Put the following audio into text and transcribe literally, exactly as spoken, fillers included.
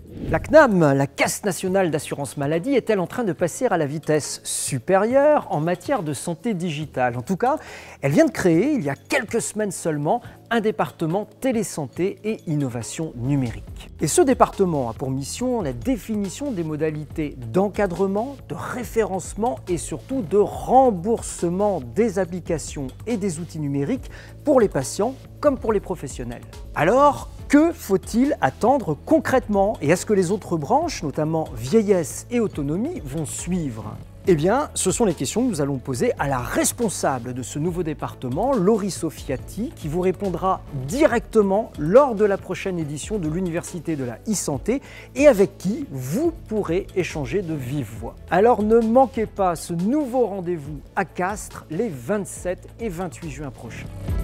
La C N A M, la Caisse nationale d'assurance maladie, est-elle en train de passer à la vitesse supérieure en matière de santé digitale? En tout cas, elle vient de créer, il y a quelques semaines seulement, un département télésanté et innovation numérique. Et ce département a pour mission la définition des modalités d'encadrement, de référencement et surtout de remboursement des applications et des outils numériques pour les patients comme pour les professionnels. Alors, que faut-il attendre concrètement? Et est-ce que les autres branches, notamment vieillesse et autonomie, vont suivre? Eh bien, ce sont les questions que nous allons poser à la responsable de ce nouveau département, Laurie Soffiati, qui vous répondra directement lors de la prochaine édition de l'Université de la e-santé et avec qui vous pourrez échanger de vive voix. Alors ne manquez pas ce nouveau rendez-vous à Castres les vingt-sept et vingt-huit juin prochains.